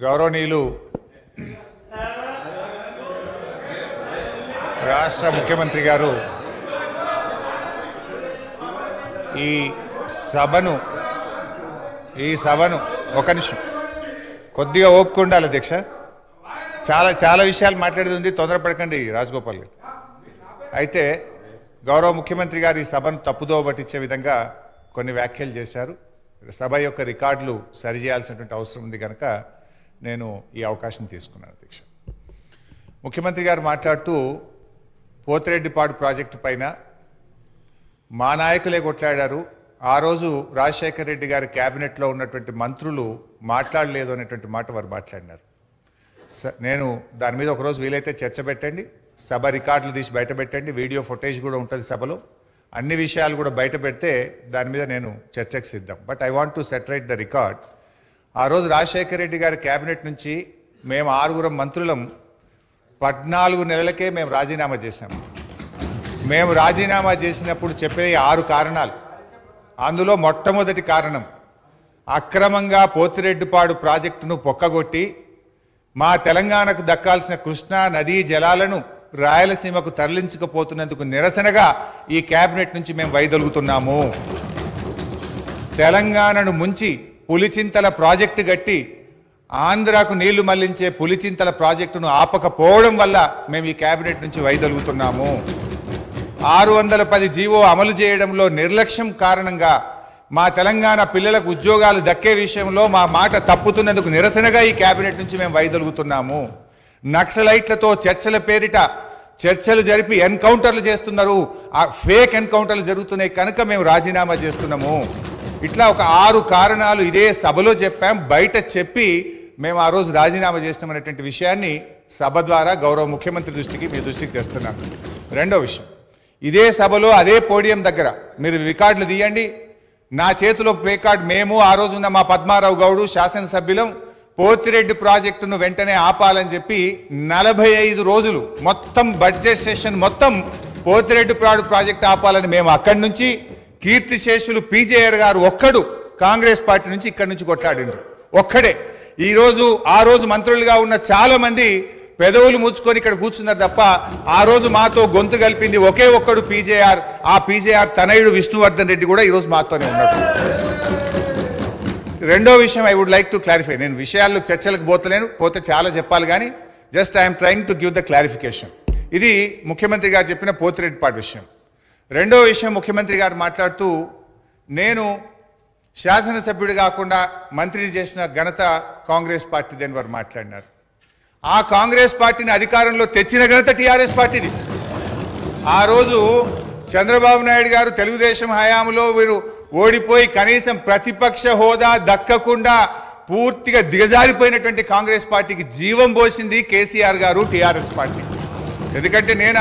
గౌరవనీయులు రాష్ట్ర ముఖ్యమంత్రి గారు ఈ సభను ఒక నిమిషం కొద్దిగా ఓపిక ఉండాలి అధ్యక్ష. చాలా విషయాలు మాట్లాడేది ఉంది, తొందరపడకండి రాజగోపాల్ గారు. అయితే గౌరవ ముఖ్యమంత్రి గారు ఈ సభను తప్పుదోవ పట్టించే విధంగా కొన్ని వ్యాఖ్యలు చేశారు. సభ యొక్క రికార్డులు సరిచేయాల్సినటువంటి అవసరం ఉంది కనుక నేను ఈ అవకాశం తీసుకున్నాను అధ్యక్ష. ముఖ్యమంత్రి గారు మాట్లాడుతూ పోతిరెడ్డిపాడు ప్రాజెక్టు పైన మా నాయకులే కొట్లాడారు, ఆ రోజు రాజశేఖర రెడ్డి గారి క్యాబినెట్లో ఉన్నటువంటి మంత్రులు మాట్లాడలేదు అనేటువంటి మాట వారు మాట్లాడినారు. నేను దాని మీద ఒకరోజు వీలైతే చర్చ పెట్టండి, సభ రికార్డులు తీసి బయట పెట్టండి, వీడియో ఫుటేజ్ కూడా ఉంటుంది సభలో, అన్ని విషయాలు కూడా బయట పెడితే దాని మీద నేను చర్చకు సిద్ధం. But I want to set right the record. ఆ రోజు రాజశేఖర రెడ్డి గారి క్యాబినెట్ నుంచి మేము 6 మంత్రులం 14 నెలలకే మేము రాజీనామా చేశాము. మేము రాజీనామా చేసినప్పుడు చెప్పే 6 కారణాలు, అందులో మొట్టమొదటి కారణం అక్రమంగా పోతిరెడ్డిపాడు ప్రాజెక్టును పొక్కగొట్టి మా తెలంగాణకు దక్కాల్సిన కృష్ణా నదీ జలాలను రాయలసీమకు తరలించకపోతున్నందుకు నిరసనగా ఈ క్యాబినెట్ నుంచి మేము వైదొలుగుతున్నాము. తెలంగాణను ముంచి పులిచింతల ప్రాజెక్టు గట్టి ఆంధ్రాకు నీళ్లు మళ్లించే పులిచింతల ప్రాజెక్టును ఆపకపోవడం వల్ల మేము ఈ క్యాబినెట్ నుంచి వైదొలుగుతున్నాము. 610 జీవో అమలు చేయడంలో నిర్లక్ష్యం కారణంగా మా తెలంగాణ పిల్లలకు ఉద్యోగాలు దక్కే విషయంలో మా మాట తప్పుతున్నందుకు నిరసనగా ఈ క్యాబినెట్ నుంచి మేము వైదొలుగుతున్నాము. నక్సలైట్లతో చర్చల పేరిట చర్చలు జరిపి ఎన్కౌంటర్లు చేస్తున్నారు, ఆ ఫేక్ ఎన్కౌంటర్లు జరుగుతున్నాయి కనుక మేము రాజీనామా చేస్తున్నాము. ఇట్లా ఒక 6 కారణాలు ఇదే సభలో చెప్పాం, బయట చెప్పి మేము ఆ రోజు రాజీనామా చేస్తామనేటువంటి విషయాన్ని సభ ద్వారా గౌరవ ముఖ్యమంత్రి దృష్టికి మీ దృష్టికి తెస్తున్నాను. రెండో విషయం, ఇదే సభలో అదే పోడియం దగ్గర మీరు రికార్డులు తీయండి, నా చేతిలో ప్లే కార్డ్, మేము ఆ రోజు ఉన్న మా పద్మారావు గౌడు శాసనసభ్యులం పోతిరెడ్డి ప్రాజెక్టును వెంటనే ఆపాలని చెప్పి 45 రోజులు మొత్తం బడ్జెట్ సెషన్ మొత్తం పోతిరెడ్డి ప్రాజెక్టు ఆపాలని మేము అక్కడి నుంచి, కీర్తిశేషులు పీజేఆర్ గారు ఒక్కడు కాంగ్రెస్ పార్టీ నుంచి ఇక్కడి నుంచి కొట్లాడిండ్రు ఒక్కడే. ఆ రోజు మంత్రులుగా ఉన్న చాలా మంది పెదవులు ముచ్చుకొని ఇక్కడ కూర్చున్నారు తప్ప ఆ రోజు మాతో గొంతు కలిపింది ఒకే ఒక్కడు పీజేఆర్. ఆ పీజేఆర్ తనయుడు విష్ణువర్ధన్ రెడ్డి కూడా ఈరోజు మాతోనే ఉన్నాడు. రెండో విషయం I would like to clarify. నేను విషయాల్లో చర్చలకు పోతే చాలా చెప్పాలి కానీ just I'm trying to give the clarification. ఇది ముఖ్యమంత్రి గారు చెప్పిన పోతిరెడ్డిపాడు విషయం. రెండో విషయం, ముఖ్యమంత్రి గారు మాట్లాడుతూ నేను శాసనసభ్యుడు కాకుండా మంత్రిని చేసిన ఘనత కాంగ్రెస్ పార్టీదని వారు మాట్లాడినారు. ఆ కాంగ్రెస్ పార్టీని అధికారంలో తెచ్చిన ఘనత టీఆర్ఎస్ పార్టీది. ఆ రోజు చంద్రబాబు నాయుడు గారు తెలుగుదేశం హయాంలో వీరు ఓడిపోయి కనీసం ప్రతిపక్ష హోదా దక్కకుండా పూర్తిగా దిగజారిపోయినటువంటి కాంగ్రెస్ పార్టీకి జీవం పోసింది కేసీఆర్ గారు, టీఆర్ఎస్ పార్టీ. ఎందుకంటే నేను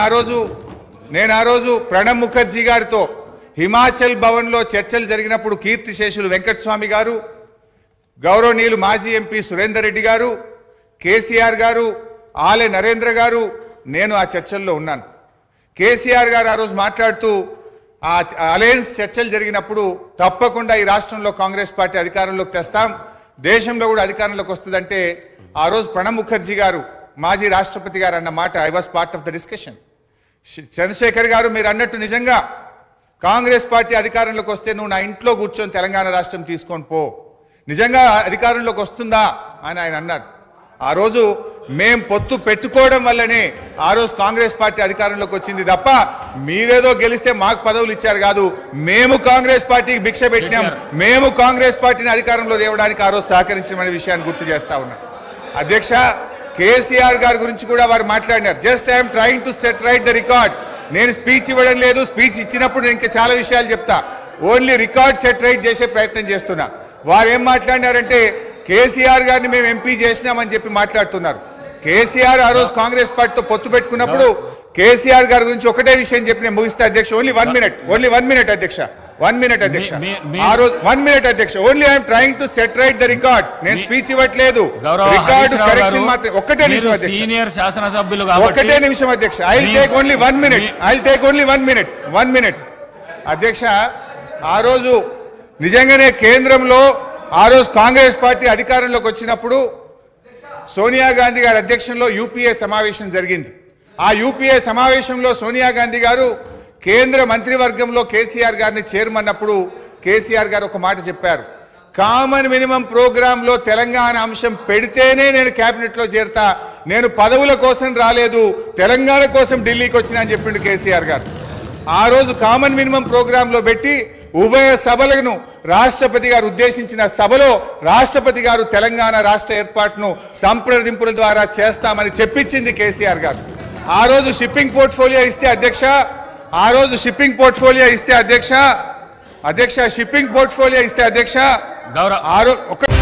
ఆ రోజు ప్రణబ్ ముఖర్జీ గారితో హిమాచల్ భవన్లో చర్చలు జరిగినప్పుడు కీర్తిశేషులు వెంకటస్వామి గారు, గౌరవనీయులు మాజీ ఎంపీ సురేందర్ రెడ్డి గారు, కేసీఆర్ గారు, ఆలే నరేంద్ర గారు, నేను ఆ చర్చల్లో ఉన్నాను. కేసీఆర్ గారు ఆ రోజు మాట్లాడుతూ ఆ అలయన్స్ చర్చలు జరిగినప్పుడు తప్పకుండా ఈ రాష్ట్రంలో కాంగ్రెస్ పార్టీ అధికారంలోకి తెస్తాం, దేశంలో కూడా అధికారంలోకి వస్తుందంటే ఆ రోజు ప్రణబ్ ముఖర్జీ గారు మాజీ రాష్ట్రపతి గారు అన్న మాట I was part of the discussion. Chandrasekhar గారు మీరు అన్నట్టు నిజంగా కాంగ్రెస్ పార్టీ అధికారంలోకి వస్తే నువ్వు నా ఇంట్లో కూర్చొని తెలంగాణ రాష్ట్రం తీసుకొని పో, నిజంగా అధికారంలోకి వస్తుందా అని ఆయన అన్నారు. ఆ రోజు మేం పొత్తు పెట్టుకోవడం వల్లనే ఆ రోజు కాంగ్రెస్ పార్టీ అధికారంలోకి వచ్చింది తప్ప మీరేదో గెలిస్తే మాకు పదవులు ఇచ్చారు కాదు, మేము కాంగ్రెస్ పార్టీకి భిక్ష పెట్టినాం, మేము కాంగ్రెస్ పార్టీని అధికారంలో తేవడానికి ఆ రోజు సహకరించమనే విషయాన్ని గుర్తు చేస్తా ఉన్నాం. అధ్యక్ష, కేసీఆర్ గారి గురించి కూడా వారు మాట్లాడినారు. Just I'm trying to set right the record. నేను స్పీచ్ ఇవ్వడం లేదు, స్పీచ్ ఇచ్చినప్పుడు నేను ఇంకా చాలా విషయాలు చెప్తా, ఓన్లీ రికార్డ్ సెట్ రైట్ చేసే ప్రయత్నం చేస్తున్నా. వారు ఏం మాట్లాడినారంటే కేసీఆర్ గారిని మేము ఎంపీ చేసినామని చెప్పి మాట్లాడుతున్నారు. కేసీఆర్ ఆ రోజు కాంగ్రెస్ పార్టీతో పొత్తు పెట్టుకున్నప్పుడు కేసీఆర్ గారి గురించి ఒకటే విషయం చెప్పి నేను ముగిస్తా అధ్యక్ష. ఓన్లీ వన్ మినిట్ అధ్యక్ష. 1 minute అధ్యక్ష. ఆ రోజు 1 minute అధ్యక్ష. Only I'm trying to set right the record. నేను స్పీచ్ ఇవ్వట్లేదు, రికార్డు కరెక్షన్ మాత్రం. ఒక్కటే నిమిషం అధ్యక్ష, సీనియర్ శాసనసభ్యులు ఒక్కటే నిమిషం అధ్యక్ష. I will take only 1 minute. I will take only 1 minute అధ్యక్ష. ఆ రోజు నిజంగానే కేంద్రంలో ఆ రోజు కాంగ్రెస్ పార్టీ అధికారంలోకి వచ్చినప్పుడు సోనియా గాంధీ గారి అధ్యక్షంలో యూపీఏ సమావేశం జరిగింది. ఆ యూపీఏ సమావేశంలో సోనియా గాంధీ గారు కేంద్ర మంత్రివర్గంలో కేసీఆర్ గారిని చేరమన్నప్పుడు కేసీఆర్ గారు ఒక మాట చెప్పారు, కామన్ మినిమం ప్రోగ్రాంలో తెలంగాణ అంశం పెడితేనే నేను క్యాబినెట్లో చేరతా, నేను పదవుల కోసం రాలేదు, తెలంగాణ కోసం ఢిల్లీకి వచ్చినా అని చెప్పిండు కేసీఆర్ గారు. ఆ రోజు కామన్ మినిమం ప్రోగ్రాంలో పెట్టి ఉభయ సభలను రాష్ట్రపతి గారు ఉద్దేశించిన సభలో రాష్ట్రపతి గారు తెలంగాణ రాష్ట్ర ఏర్పాటును సంప్రదింపుల ద్వారా చేస్తామని చెప్పించింది కేసీఆర్ గారు. ఆ రోజు షిప్పింగ్ పోర్ట్ఫోలియో ఇస్తే అధ్యక్ష, ఆ రోజు షిప్పింగ్ పోర్ట్ఫోలియో ఇస్తే అధ్యక్ష, షిప్పింగ్ పోర్ట్ఫోలియో ఇస్తే అధ్యక్ష,